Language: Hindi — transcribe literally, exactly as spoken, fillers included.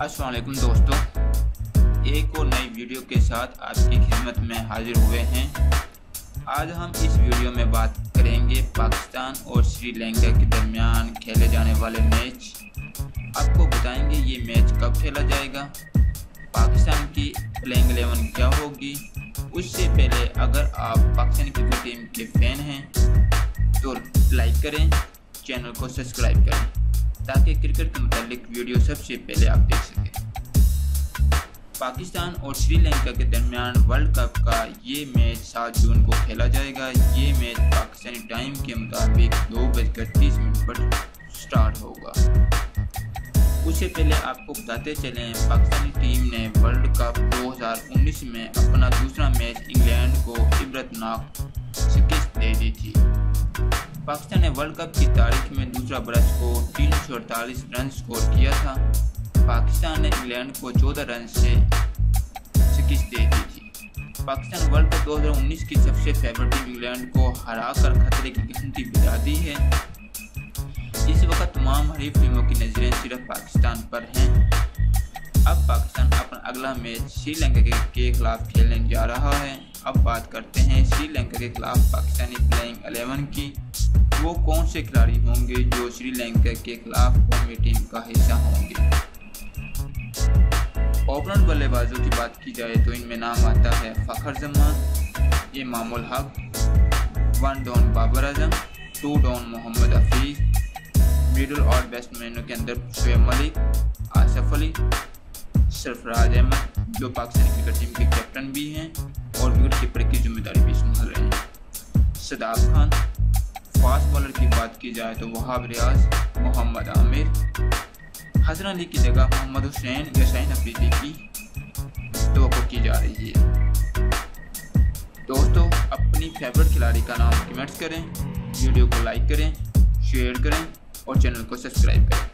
अस्सलाम वालेकुम दोस्तों, एक और नई वीडियो के साथ आपकी खिदमत में हाजिर हुए हैं। आज हम इस वीडियो में बात करेंगे पाकिस्तान और श्रीलंका के दरमियान खेले जाने वाले मैच। आपको बताएंगे ये मैच कब खेला जाएगा, पाकिस्तान की प्लेइंग इलेवन क्या होगी। उससे पहले अगर आप पाकिस्तान क्रिकेट टीम के फ़ैन हैं तो लाइक करें, चैनल को सब्सक्राइब करें ताकि क्रिकेट के मुतालिक वीडियो सबसे पहले आप देख सकें। पाकिस्तान और श्रीलंका के दरमियान वर्ल्ड कप का ये मैच सात जून को खेला जाएगा। ये मैच पाकिस्तानी टाइम के मुताबिक दो बजकर तीस मिनट पर स्टार्ट होगा। उससे पहले आपको बताते चलें, पाकिस्तानी टीम ने वर्ल्ड कप दो हज़ार उन्नीस में अपना दूसरा मैच इंग्लैंड को इबरतनाक शिकस्त दे दी थी। पाकिस्तान ने वर्ल्ड कप की तारीख में दूसरा बड़ा स्कोर तीन सौ अड़तालीस रन स्कोर किया था। पाकिस्तान ने इंग्लैंड को चौदह रन से शिकस्त दे दी थी। पाकिस्तान वर्ल्ड कप दो हज़ार उन्नीस की सबसे फेवरेट टीम इंग्लैंड को हराकर खतरे की घंटी बजा दी है। इस वक्त तमाम हरीफ टीमों की नजरें सिर्फ पाकिस्तान पर हैं। अब पाकिस्तान अपना अगला मैच श्रीलंका के, के खिलाफ खेलने जा रहा है। अब बात करते हैं श्रीलंका के खिलाफ पाकिस्तानी प्लेइंग इलेवन की। वो कौन से खिलाड़ी होंगे जो श्रीलंका के खिलाफ कौमी टीम का हिस्सा होंगे। ओपनर बल्लेबाजों की बात की जाए तो इनमें नाम आता है Fakhar Zaman, Imamul Haq, one down Babar Azam, two down Mohammad Hafeez, middle और बैट्समैनों के अंदर शोएब मलिक, आसिफ अली, सरफराज अहमद जो पाकिस्तानी क्रिकेट टीम के कैप्टन भी हैं और विकेट कीपर की जिम्मेदारी भी संभाल रहे हैं, सदाब खान। फास्ट बॉलर की बात की जाए तो वहाब रियाज, मोहम्मद आमिर, हसन अली की जगह मोहम्मद हुसैन या शाहीन अफरीदी की तवक्को की जा रही है। दोस्तों, अपनी फेवरेट खिलाड़ी का नाम कमेंट्स करें, वीडियो को लाइक करें, शेयर करें और चैनल को सब्सक्राइब करें।